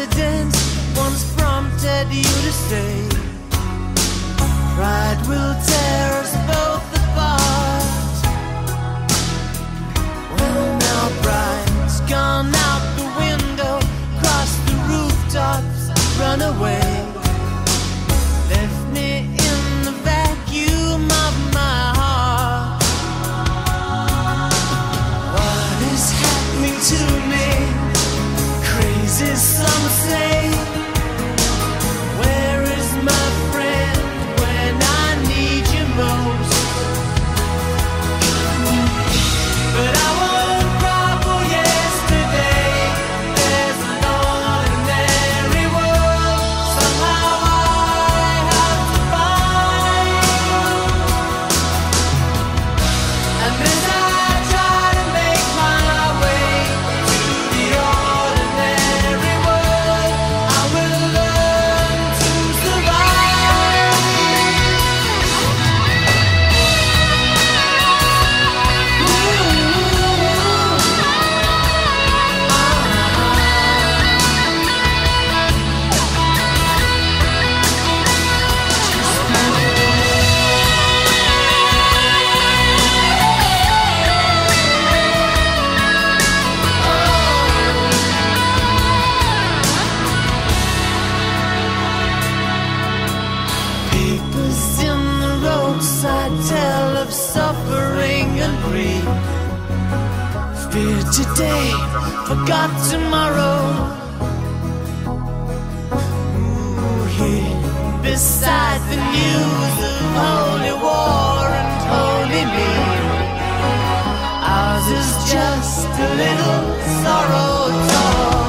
accidents once prompted you to say, pride will tear us both apart. Well, now pride's gone out the window, crossed the rooftops, run away, left me in the vacuum of my heart. What is happening to me? Crazy, some say. Where is my friend when I need you most? But I won't cry for yesterday. There's an ordinary world somehow I have to find. And as I try to make my way to the ordinary world, I will learn to survive. Papers in the roadside tell of suffering and grief. Fear today, forgot tomorrow. Ooh, here beside the news of holy war and holy me, ours is just a little sorrow talk.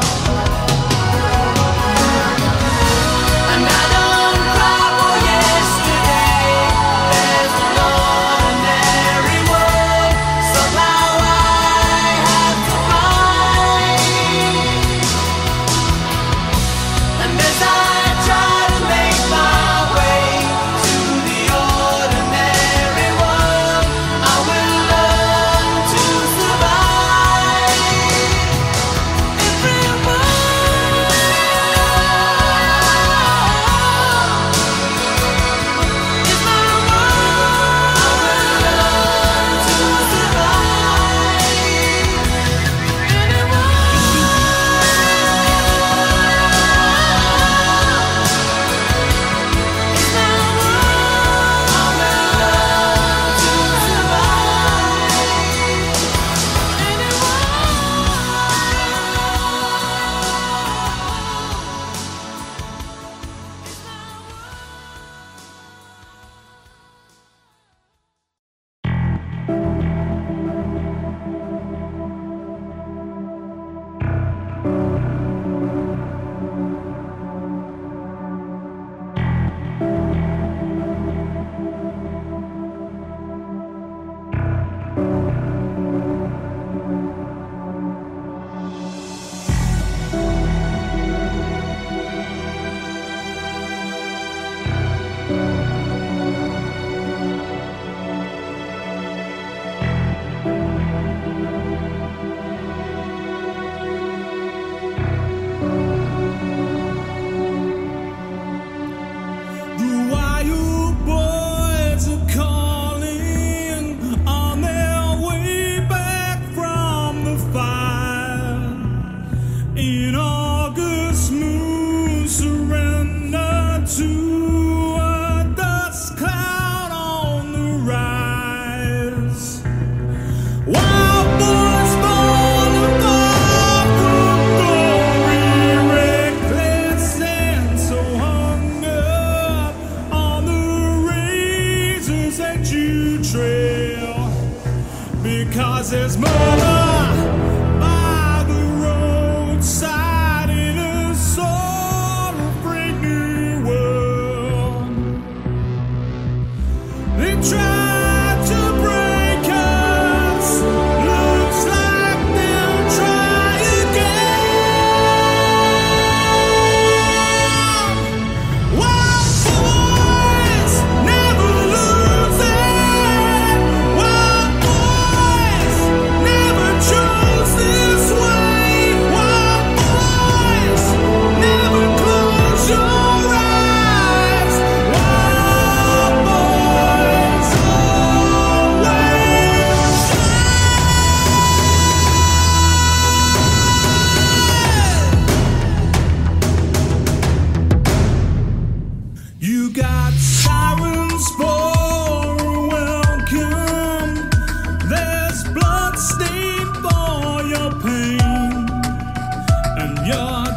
And I don't cry for yesterday. There's an ordinary world somehow I have to find.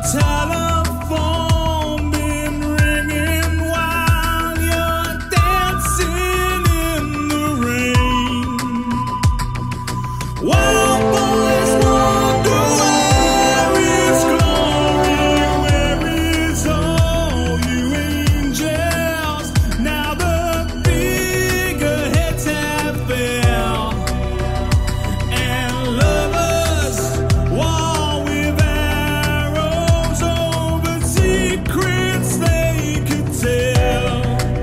telephone been ringing while you're dancing in the rain? Wild boys wonder where is glory, where is all you angels? Now the bigger heads have fell, and lovers war with arrows over secrets they could tell.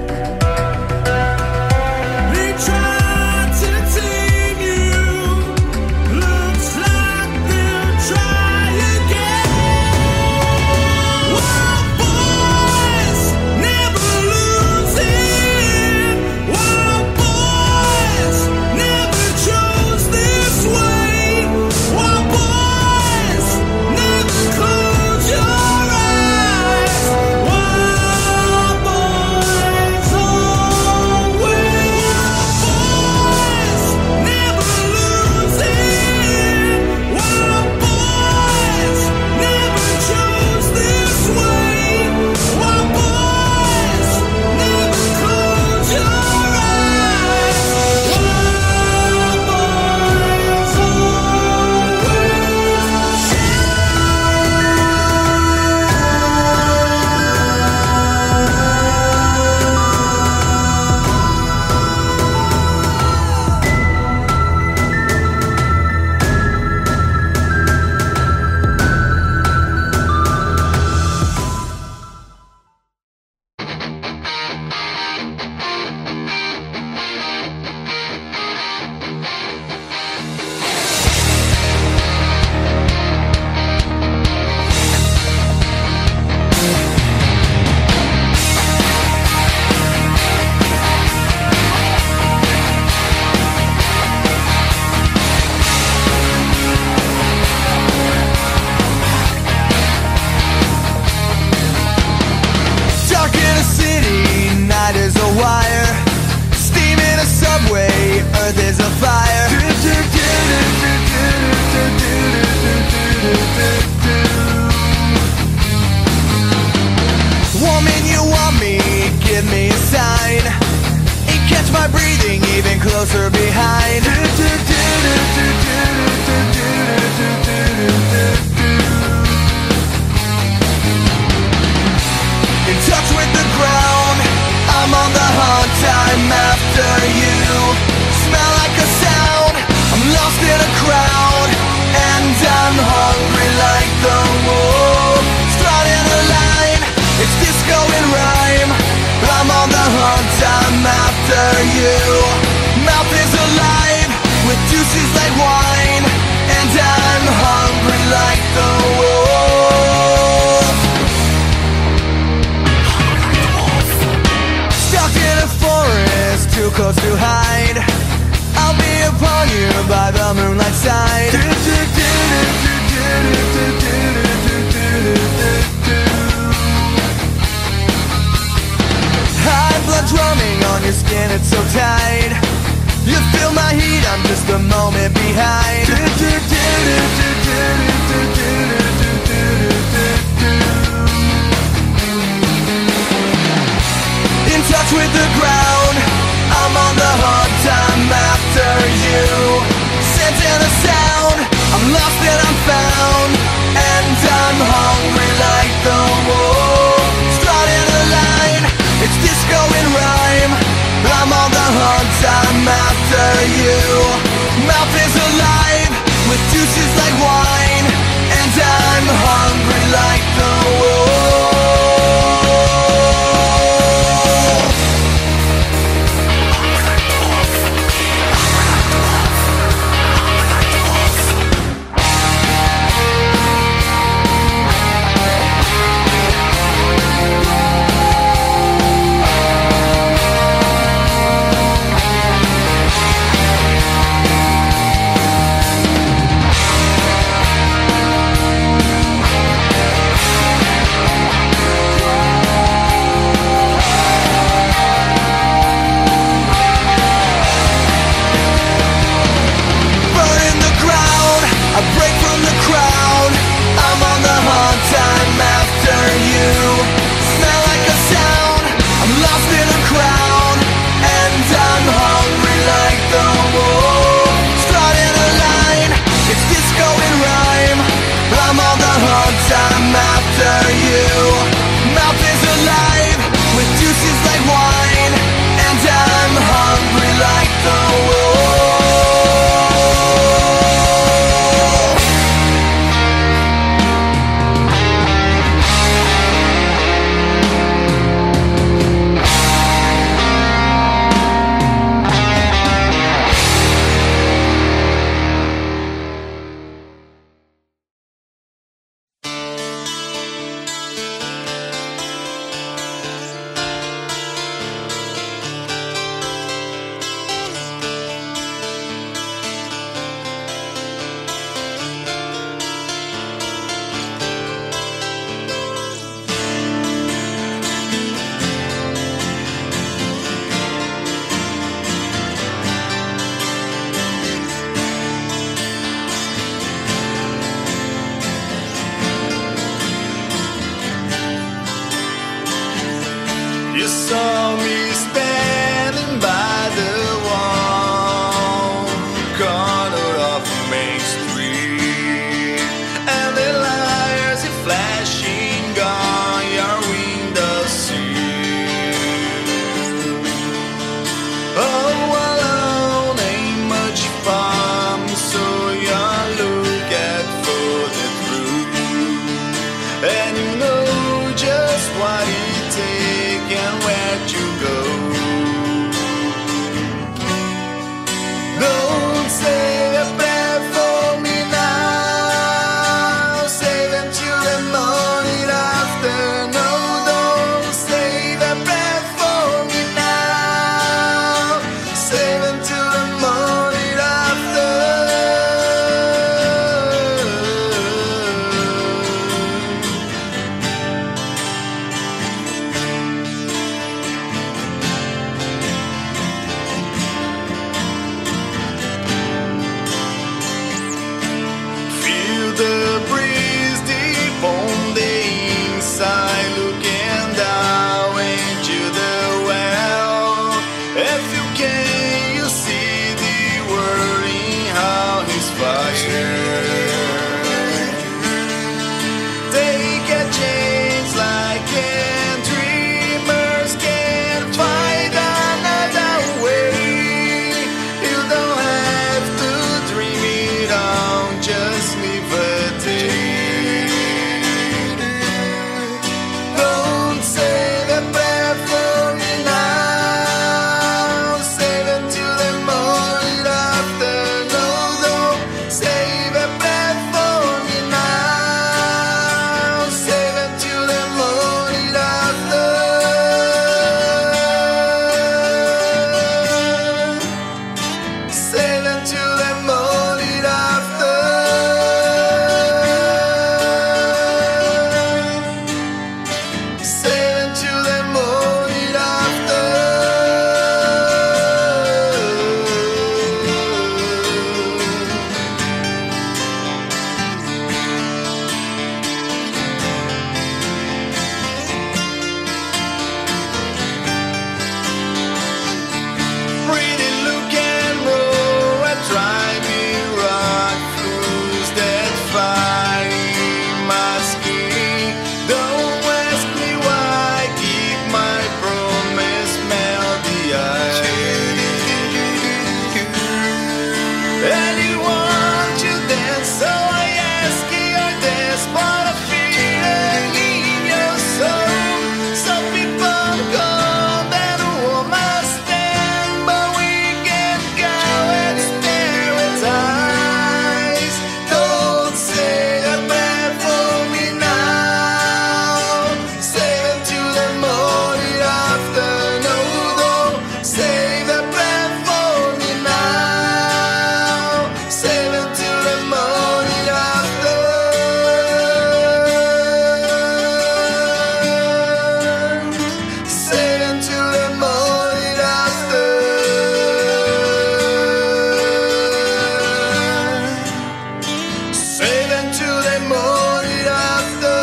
They tried to tame you, looks like they'll try again. Wild boys never losing, wild boys never chose this way, wild boys never close your eyes, wild boys always, boys never losing, wild boys never chose this way, wild boys never close your eyes, wild boys dark in a city, night is a wire. Steam in a subway, earth is a fire. Woman, you want me, give me a sign. It catch my breathing even closer behind. In touch with the ground, I'm on the hunt, I'm after you. Smell like a sound, I'm lost in a crowd, and I'm hungry like the wolf. Strutting a line, it's disco and rhyme. I'm on the hunt, I'm after you. Mouth is alive, with juices like wine, and I'm hungry like the wolf. Stuck in a forest, too close to hide. I'll be upon you by the moonlight side. High blood drumming on your skin, it's so tight. You feel my heat, I'm just a moment behind. In touch with the ground, I'm on the hunt, I'm after you. Scent and a sound, I'm lost and I'm found, and I'm hungry like the wolf. Strutting a line, it's disco and rhyme. I'm on the hunt, I'm after you. Mouth is alive, with You saw me standing by the wall, corner of Main Street, and the lights are flashing on your window seat. Oh, alone ain't much fun, so you look at for the truth, and you know just what it takes and where to go. Don't save a breath for me now, save it till the morning after. No, don't save a breath for me now, save it till the morning after. Feel the breeze deep on the inside, looking down into the well. If you can, you see the world in how he's fire. Take a chance like dreamers can find another way. You don't have to dream it on, just live a day. Don't save a breath for me now, save it till the morning after. No, don't save a breath for me now, save it till the morning after. Save it till the morning after. Save it till the morning after. Pretty look and roll, I try me rock through that fire in my skin. Don't ask me why, keep my promise, melody and you want to dance, so I ask your dance, but I feel it in your soul. Some people come and woman stand, but we can go and stare at eyes. Don't say a prayer for me now, save it till the morning after. No, don't save a prayer for me now, save it till the morning after. Save it till the morning after. Save it till the morning after.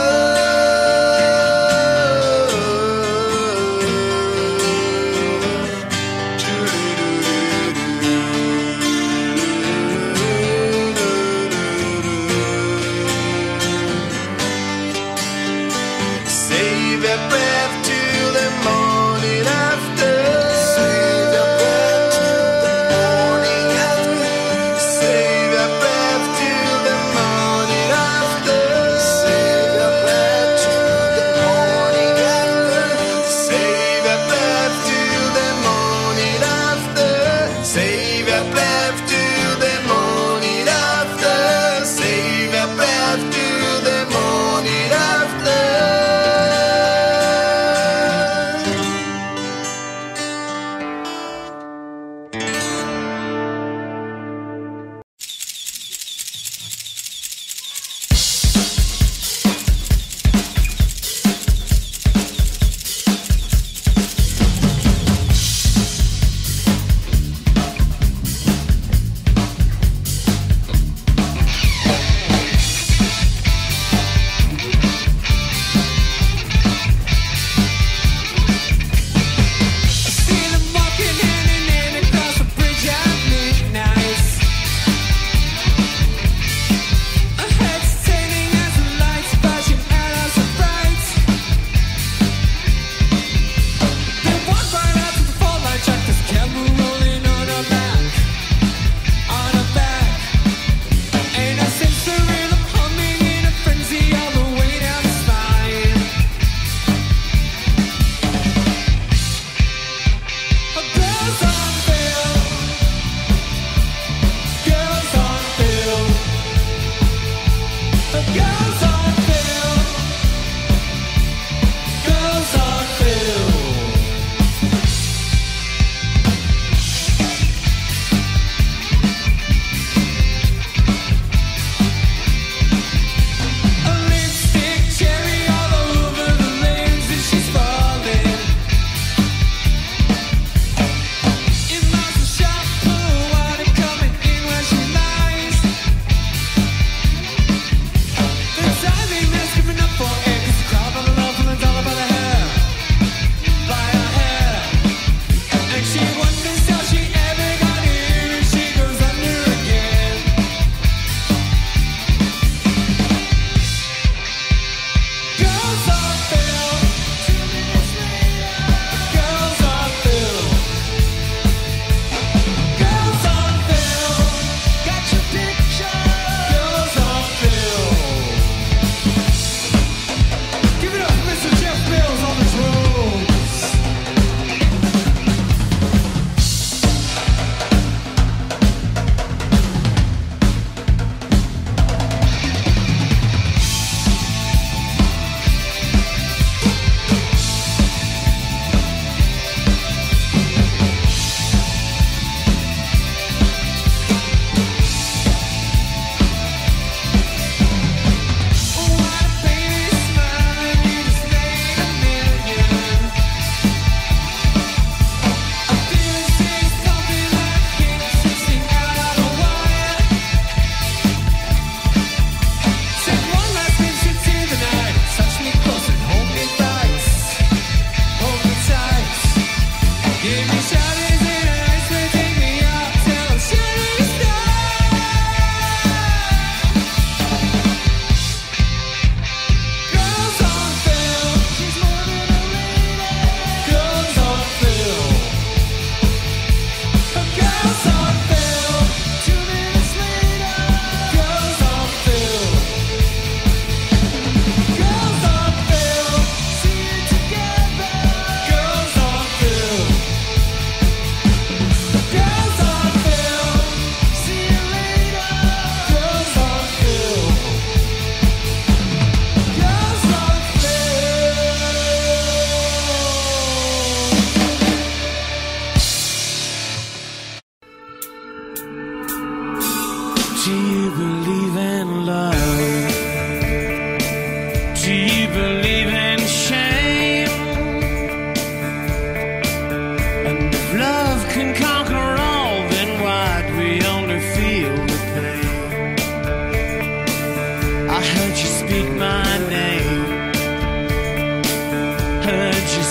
Save a breath till the morning after. Save a breath till the morning after. Save a breath till the morning after. Save a breath till the morning after. Save a breath till the morning after. Save a breath till the morning after. Save a breath till the morning after.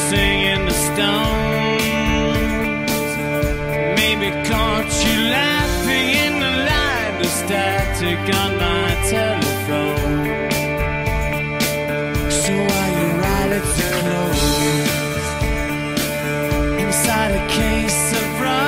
singing the Stones. Maybe caught you laughing in the light, the static on my telephone. So while your eyelids are closed, inside a case of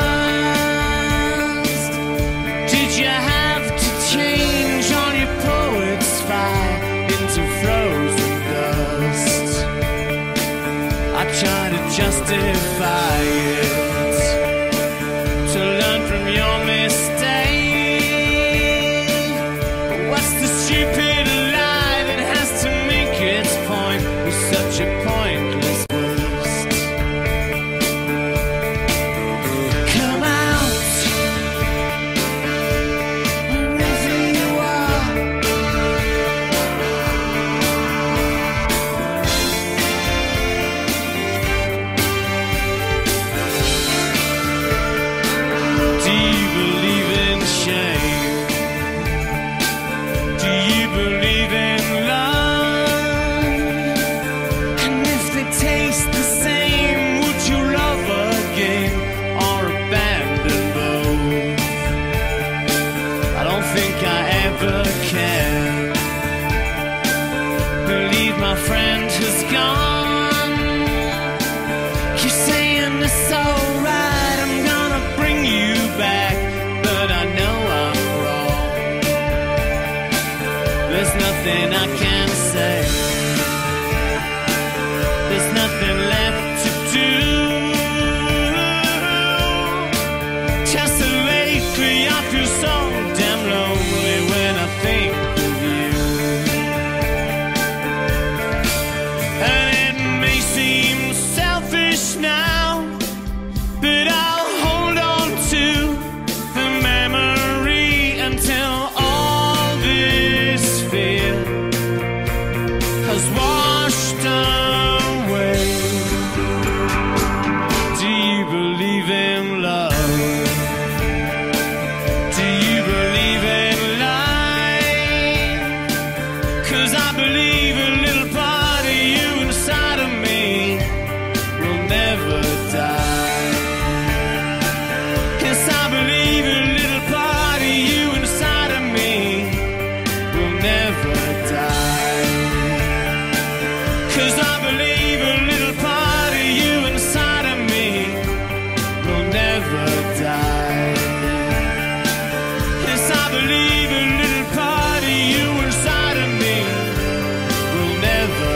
rust, did you have to change all your poet's fire into frozen dust? I try to justify it, to learn from your mistake. What's the stupid lie that has to make its point with such a pointless waste? Come out, wherever you are. Do you believe in shame? Do you believe in love? And if they taste the same, would you love again or abandon both? I don't think I ever can believe my friend has gone. You're saying it's alright, I'm gonna bring you back, but I know I'm wrong. There's nothing I can say, there's nothing left to do. Just that lately I feel so damn lonely when I think of you. And it may seem selfish now, but I'll hold on to the memory until all this fear has washed away. Do you believe in love? Do you believe in life? 'Cause I believe a little part of you inside of me will never die. Yes, I believe a little part of you inside of me will never die. 'Cause I believe a little part of you inside of me will never die. Yes, I believe a little part of you inside of me will never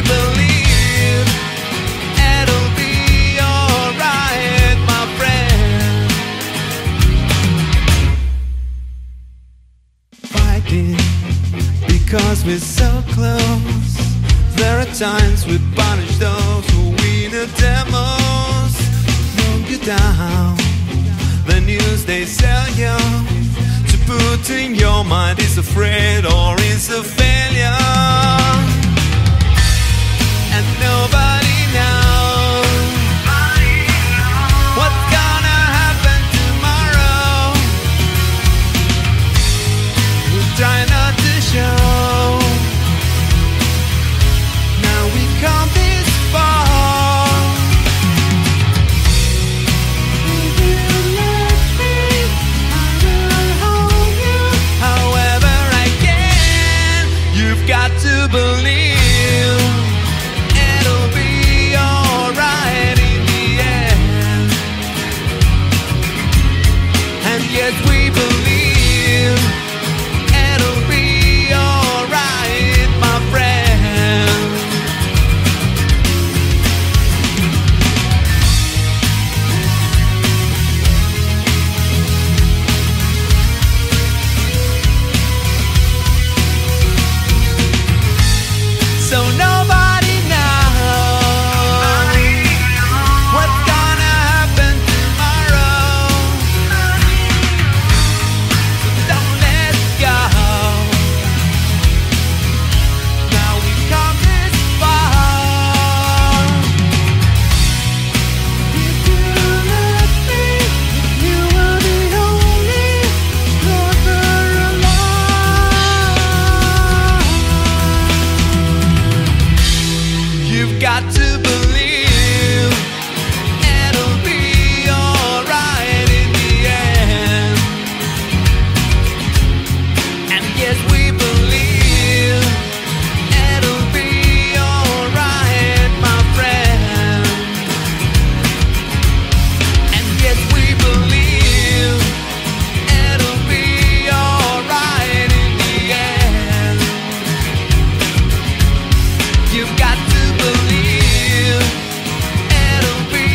believe it'll be alright, my friend. times we're so close. There are times we punish those who win the demos. Knock you down. The news they sell you to put in your mind is afraid or is a failure. And nobody knows what's gonna happen tomorrow. We'll try not to show. Now we come this far. If you let me, I will hold you however I can. You've got to believe it'll be alright in the end. And yet we believe it'll be alright, my friend. So nobody knows what's gonna happen tomorrow. So don't let go. Now we've come this far. If you let me, you will be only lover alive. You've got to believe it'll be alright in the end. And yes, we believe it'll be alright, my friend. And yes, we believe it'll be alright in the end. You've got to believe it'll be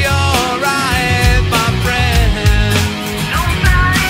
alright, my friend. Nobody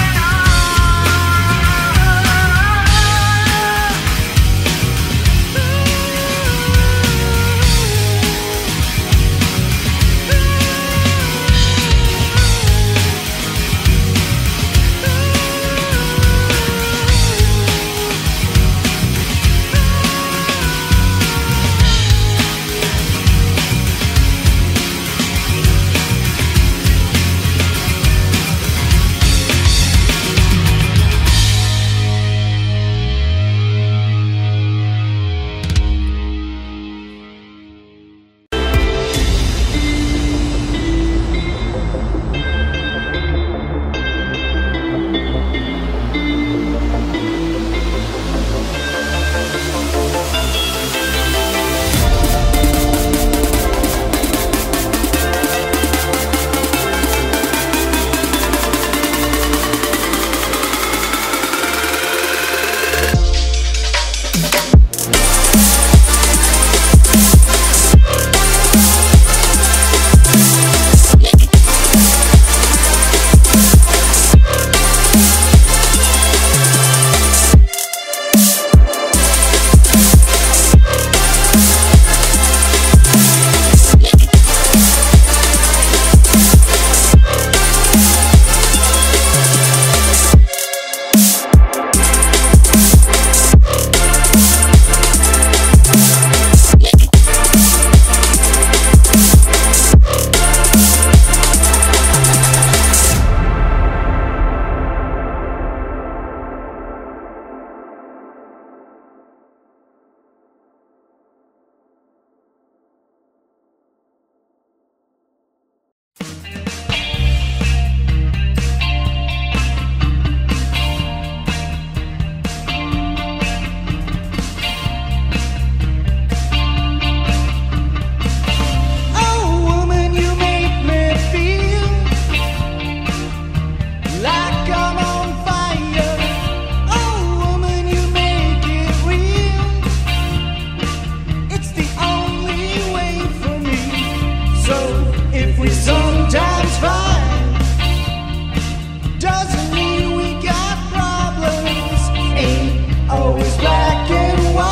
always black and white.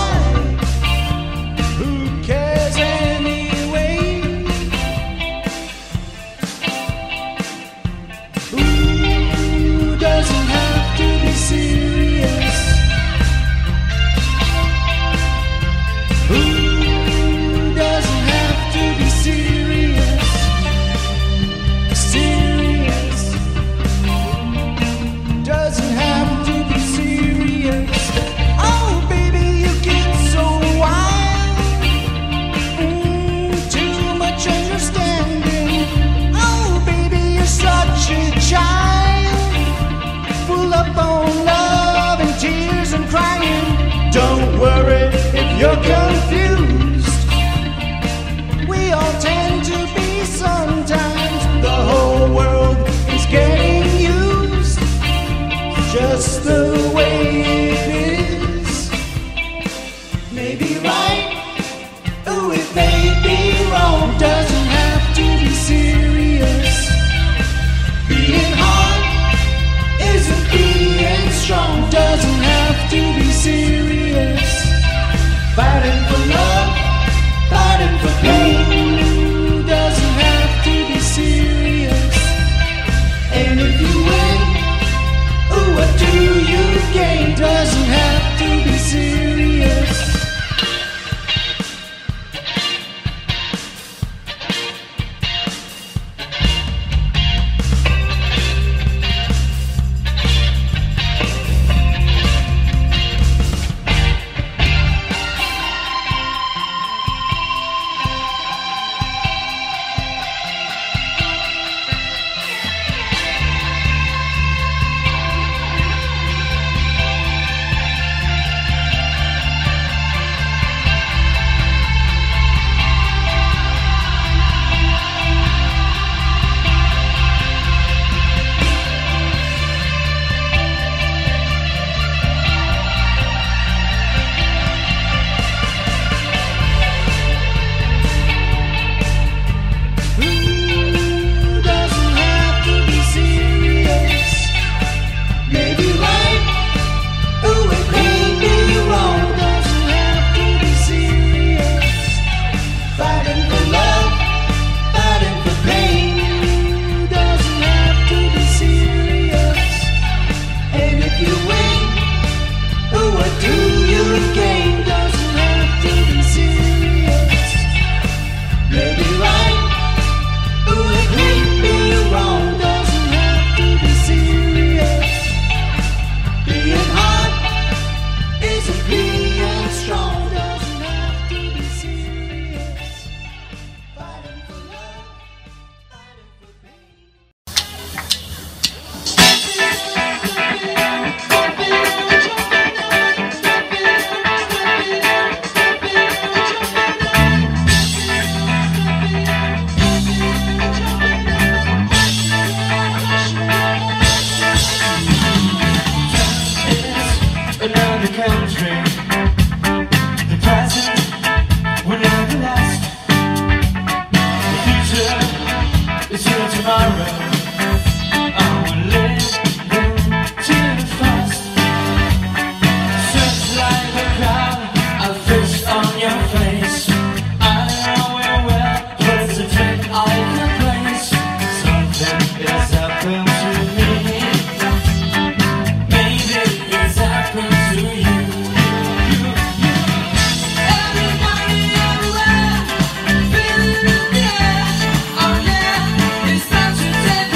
Everybody everywhere, feeling in the air. Oh yeah, it's time to take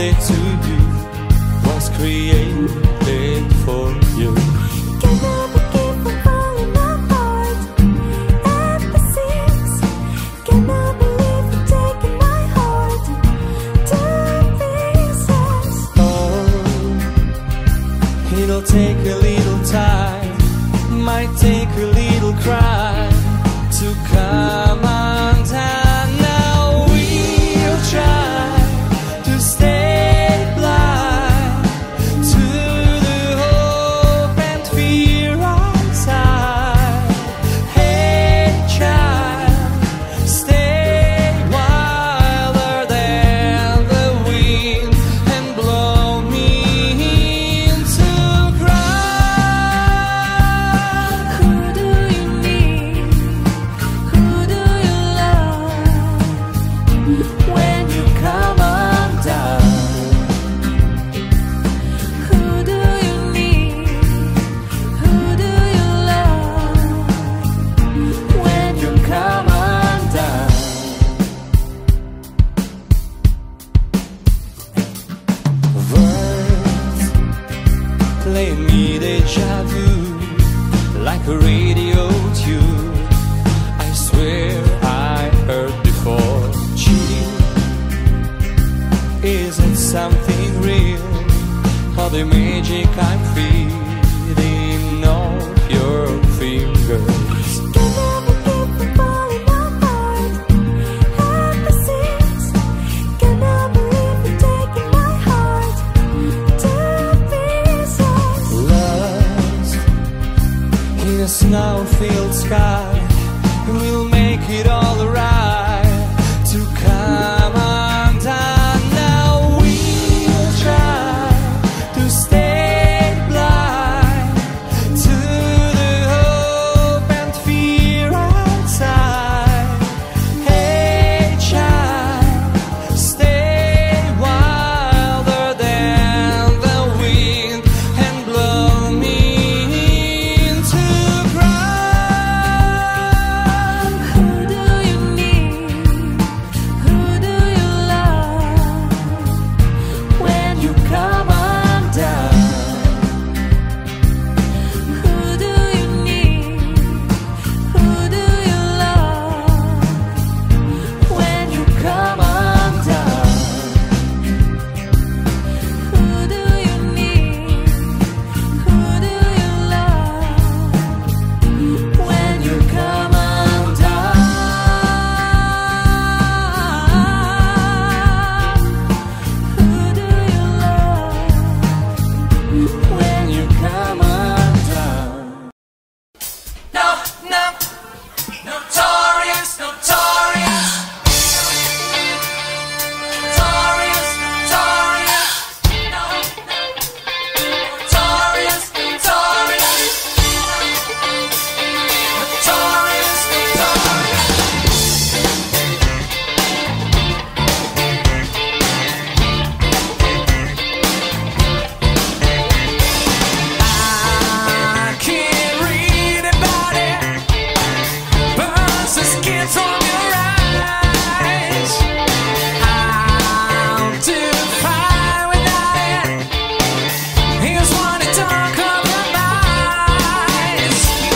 it to you was created for you. Can never keep from falling apart at the seams. Cannot believe you're taking my heart to pieces. Oh, it'll take a little time, might take a little cry to come undone. Now we'll try to stay blind to the hope and fear outside. Hey child, stay wilder than the wind and blow me into cry. Who do you need? Who do you love? When you come undone, who do you need? Who do you love? When you come undone. Words play me deja vu like a radio tune. I swear I heard before. Cheating, is it something real? Or the magic I'm feeling off your fingers? Can never keep from falling apart at the seams. Cannot believe you're taking my heart to pieces. Lost in a snow-filled sky, we'll make it all right to come undone. Now we'll try to stay blind to the hope and fear outside. Hey child, stay wilder than the wind and blow me into cry. Who do you need? Who do you love? When you come undone, who do you need? Who do you love? When you come undone, who do you need? Who do you love? When you come undone, who do you love? When you come undone. No, no, notorious, notorious, notorious, notorious, no, no, notorious, notorious, notorious, notorious. I can't read about it. Burns the skin from your eyes. I'll do fine without it. Here's what it don't compromise.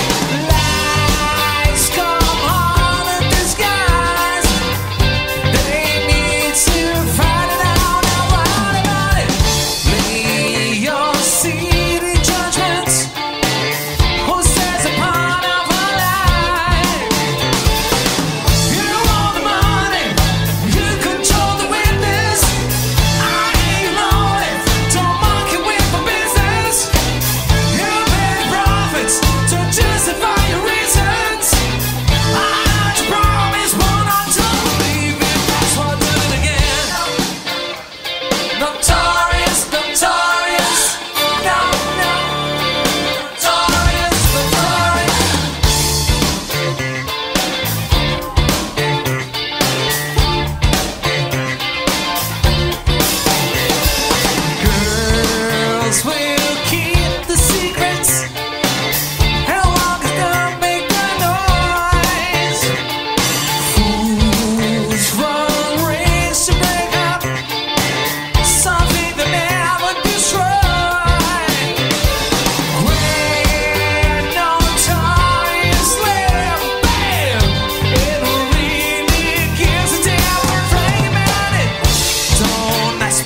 Lies come all in disguise. They need to find it out. Now what about it? Lay your seat in judgment. Who says a part of a lie? You own the money, you control the witness. I ain't loaded, don't monkey with my business. You pay profits to justify your reasons. I promise, but not to believe it. That's what I do it again. Notorious, notorious, no, no. Notorious, notorious. Girls will keep the secrets. How long as they'll make the noise? Fools run race to break up. Some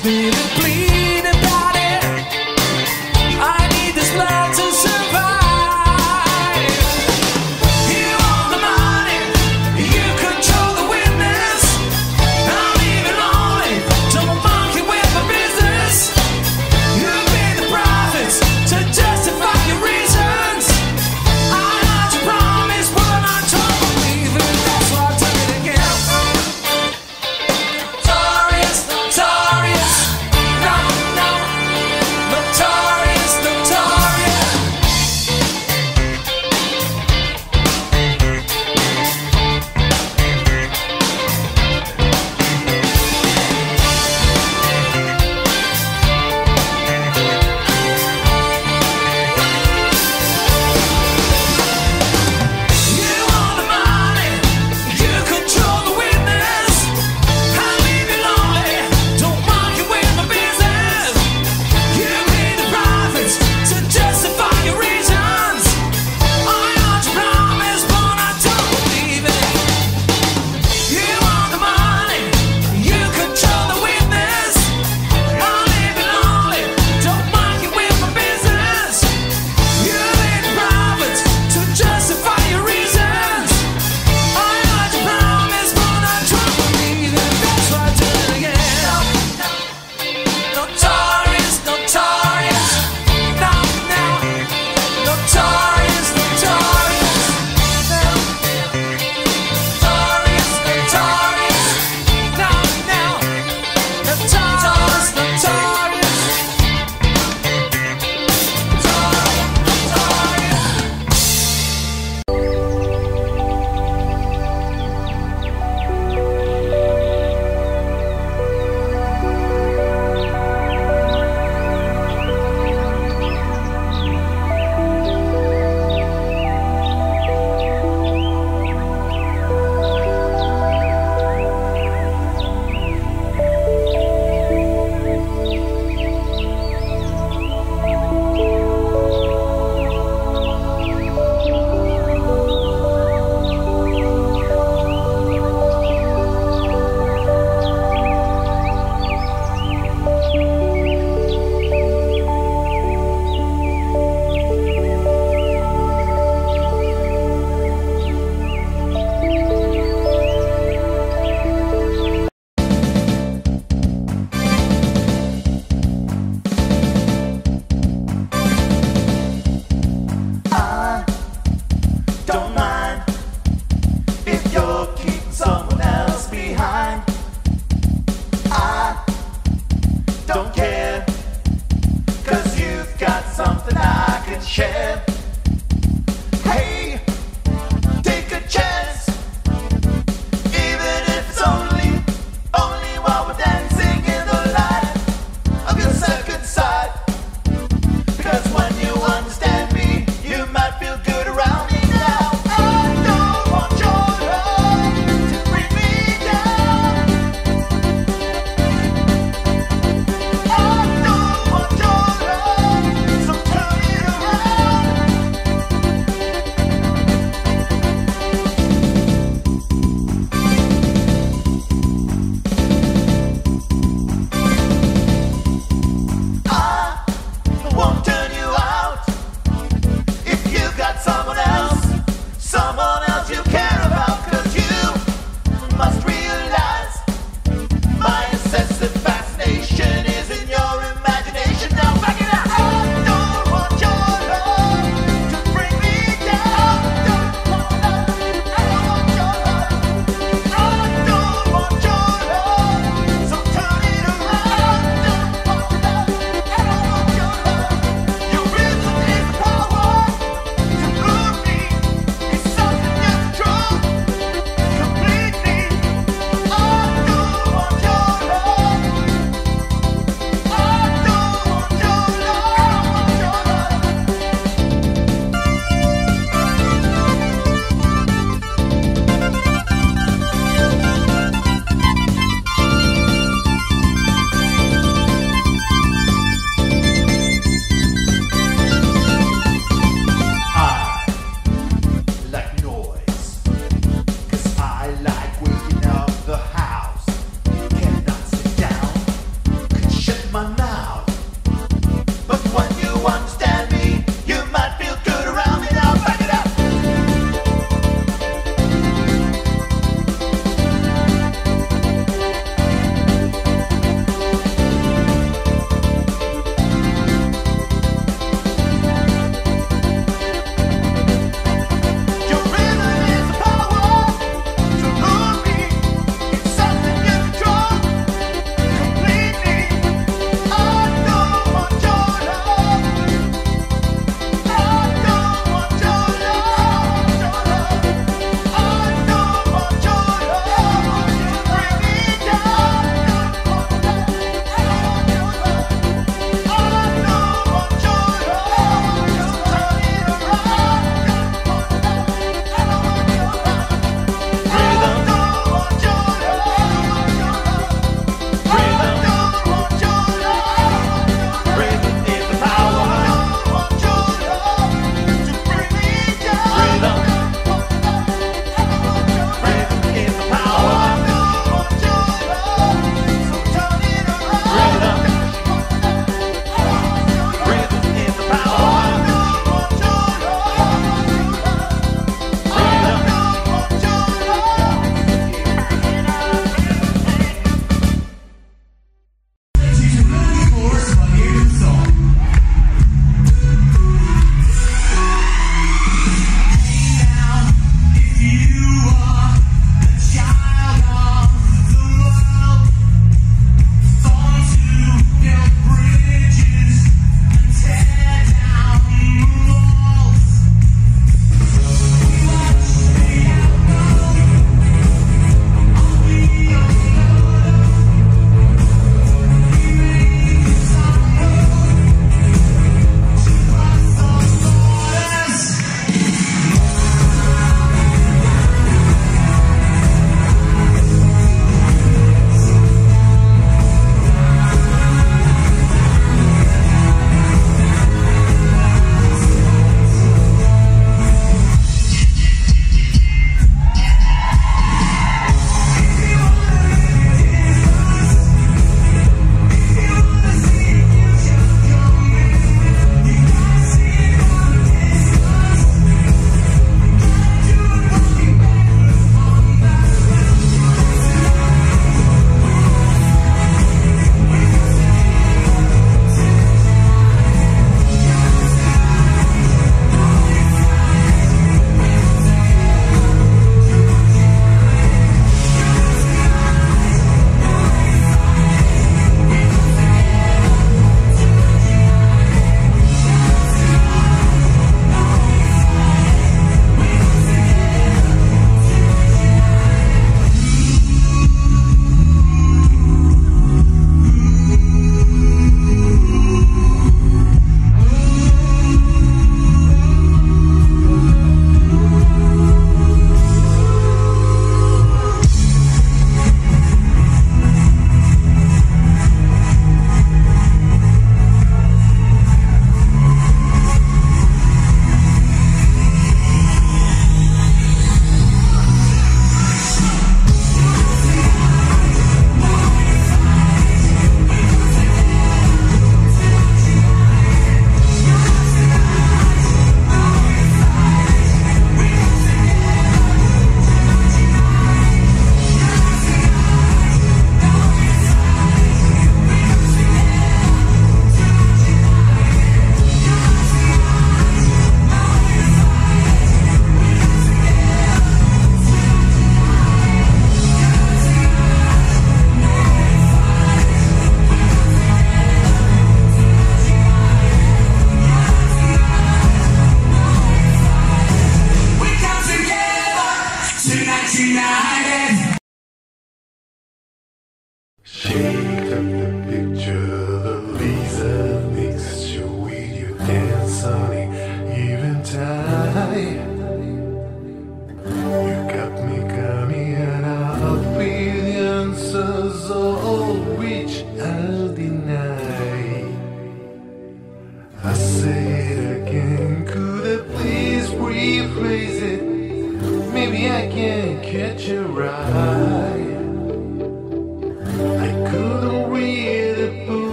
me to bleed about it. I need this blood to survive. You own the money, you control the witness. I'm even lonely, don't monkey with my business. You pay the profits to justify your reasons. I had to promise, but I don't believe it. That's why I took it again. Notorious, notorious, no, no. Notorious, notorious. You own the money, you control the witness. I leave you lonely, don't monkey with my business. You pay the profits to justify your reasons. I ought to promise, but I don't believe it. You own the money, you control the witness. I leave you lonely, don't monkey with my business. You pay the profits to justify your reasons. I ought to promise, but I don't believe it. That's why I do it again. Notorious, notorious, no, no. Notorious, notorious, notorious, notorious, no, no. Notorious, notorious, notorious. Don't mind if you're keeping someone else behind. I don't care, 'cause you've got something I can share. Hey, take a chance, even if it's only while we're dancing in the light of your second sight. Because when you understand me, you might feel good around me now. I don't want your love to bring me down. I don't want your love, so turn it around.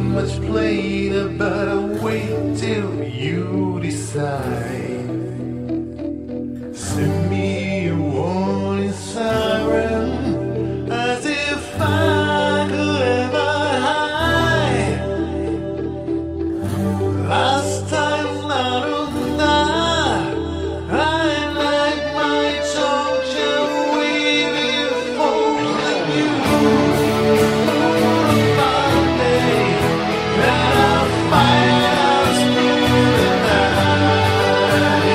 much plainer, but I'll wait till you decide. Send me a warning siren, as if I could ever hide. Last time I don't die, I like my torture waiting for you. That I'll fight us through the night.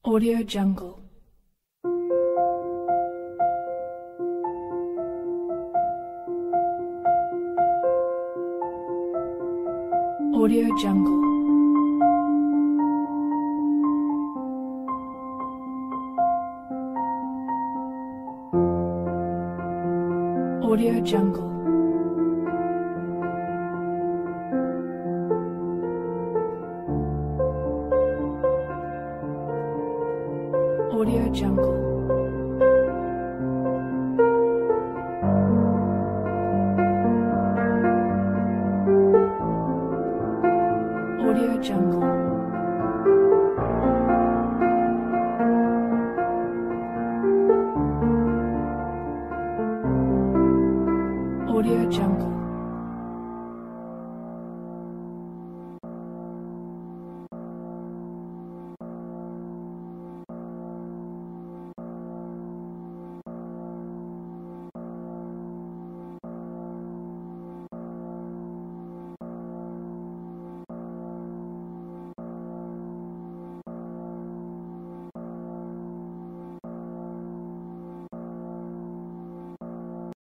Audio Jungle. Audio Jungle. Audio Jungle. Audio Jungle. Audio Jungle. Audio Jungle.